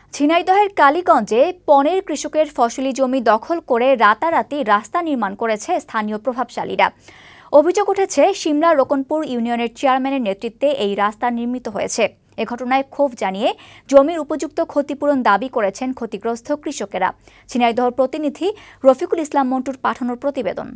ঝিনাইদহের কালীগঞ্জে পনের কৃষকের ফসলি জমি দখল করে রাতারাতি রাস্তা নির্মাণ করেছে স্থানীয় প্রভাবশালীরা। অভিযোগ উঠেছে সিমলা রোকনপুর ইউনিয়নের চেয়ারম্যানের নেতৃত্বে এই রাস্তা নির্মিত হয়েছে। এ ঘটনায় ক্ষোভ জানিয়ে জমির উপযুক্ত ক্ষতিপূরণ দাবি করেছেন ক্ষতিগ্রস্ত কৃষকেরা। ঝিনাইদহ প্রতিনিধি রফিকুল ইসলাম মন্টুর পাঠানোর প্রতিবেদন।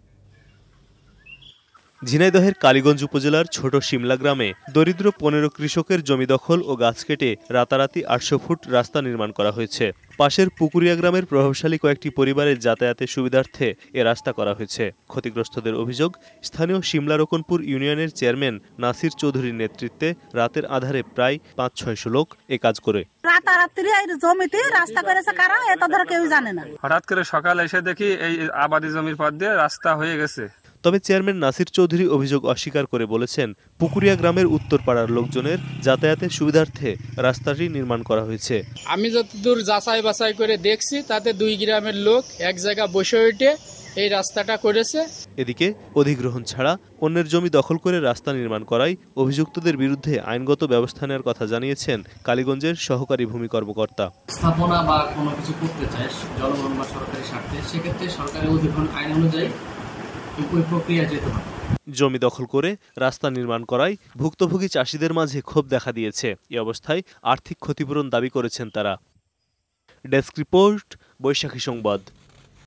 ঝিনাইদহের কালীগঞ্জ উপজেলার ছোট সিমলা গ্রামে দরিদ্র ১৫ কৃষকের জমি দখল ও গাছ কেটে রাতারাতি ৮০০ ফুট রাস্তা নির্মাণ করা হয়েছে। পাশের পুকুরিয়া গ্রামের প্রভাবশালী কয়েকটি পরিবারের যাতায়াতের সুবিধার্থে এ রাস্তা করা হয়েছে। ক্ষতিগ্রস্তদের অভিযোগ, স্থানীয় সিমলা রোকনপুর ইউনিয়নের চেয়ারম্যান নাসির চৌধুরীর নেতৃত্বে রাতের আধারে প্রায় ৫-৬০০ লোক এ কাজ করে। রাতারাতি এই জমিতে রাস্তা করেছে কারা, এটা ধরে কেউ জানে না। হঠাৎ করে সকালে এসে দেখি এই আবাদি জমির পথ দিয়ে রাস্তা হয়ে গেছে। তবে চেয়ারম্যান নাসির চৌধুরী অভিযোগ অস্বীকার করে বলেছেন, পুকুরিয়া গ্রামের উত্তরপাড়ার লোকজনের যাতায়াতের সুবিধার্থে রাস্তাটি নির্মাণ করা হয়েছে। আমি যতদূর যাচাই বাছাই করে দেখছি তাতে ২ গ্রামের লোক এক জায়গা বসে উঠে এই রাস্তাটা করেছে। এদিকে অধিগ্রহণ ছাড়া অন্যের জমি দখল করে রাস্তা নির্মাণ করায় অভিযুক্তদের বিরুদ্ধে আইনগত ব্যবস্থা নেওয়ার কথা জানিয়েছেন কালীগঞ্জের সহকারী ভূমি কর্মকর্তা। স্থাপনা বা কোনো কিছু করতে চায় জনগণ বা সরকারি স্বার্থে, সেক্ষেত্রে সরকারি অধিগ্রহণ আইন অনুযায়ী প্রক্রিয়া যেতে হবে। জমি দখল করে রাস্তা নির্মাণ করায় ভুক্তভোগী চাষিদের মাঝে ক্ষোভ দেখা দিয়েছে। এই অবস্থায় আর্থিক ক্ষতিপূরণ দাবি করেছেন তারা। ডেস্ক রিপোর্ট, বৈশাখী সংবাদ।